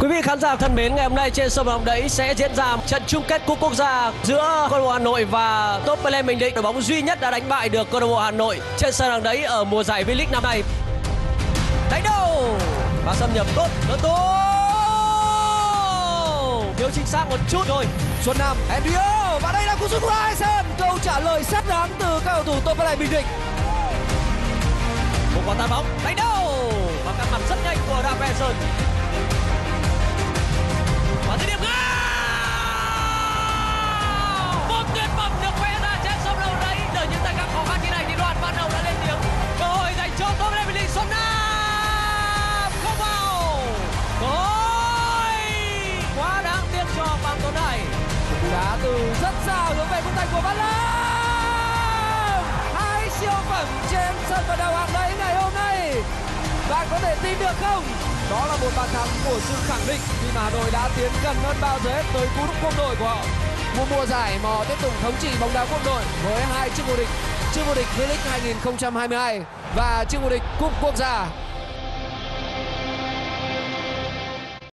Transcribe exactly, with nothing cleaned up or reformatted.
Quý vị khán giả thân mến, ngày hôm nay trên sân vận động đấy sẽ diễn ra trận chung kết cúp quốc gia giữa câu lạc bộ Hà Nội và Top Player Bình Định, đội bóng duy nhất đã đánh bại được câu lạc bộ Hà Nội trên sân vận động đấy ở mùa giải V-League năm nay. Đánh đầu và xâm nhập tốt, tốt tốt. Thiếu chính xác một chút thôi. Xuân Nam, Andrew và đây là cú sút của Aison. Câu trả lời xác đáng từ các cầu thủ Top Player Bình Định. Một quả tạt bóng, đánh đầu và cắt mặt rất nhanh của Davinson. Và dứt điểm ngang. Một tuyệt phẩm được vẽ ra trên sân vận động đấy. Ở những thời khắc khó khăn như này thì Đoàn Văn Hậu đã lên tiếng. Cơ hội dành cho Top Player Bình Định. Xuân Nam không vào. Cơ hội quá đáng tiếc cho Phạm Tuấn Hải. Cú đá từ rất xa hướng về khung thành của Văn Lâm. Hai siêu phẩm trên sân vận động hạng đấy ngày hôm nay. Bạn có thể tin được không? Đó là một bàn thắng của sự khẳng định khi mà Hà Nội đã tiến gần hơn bao giờ hết tới cú đúp quân đội của họ. Một mùa giải mà họ tiếp tục thống trị bóng đá quân đội với hai chức vô địch, chức vô địch V-League hai nghìn không trăm hai mươi hai và chức vô địch cúp quốc gia.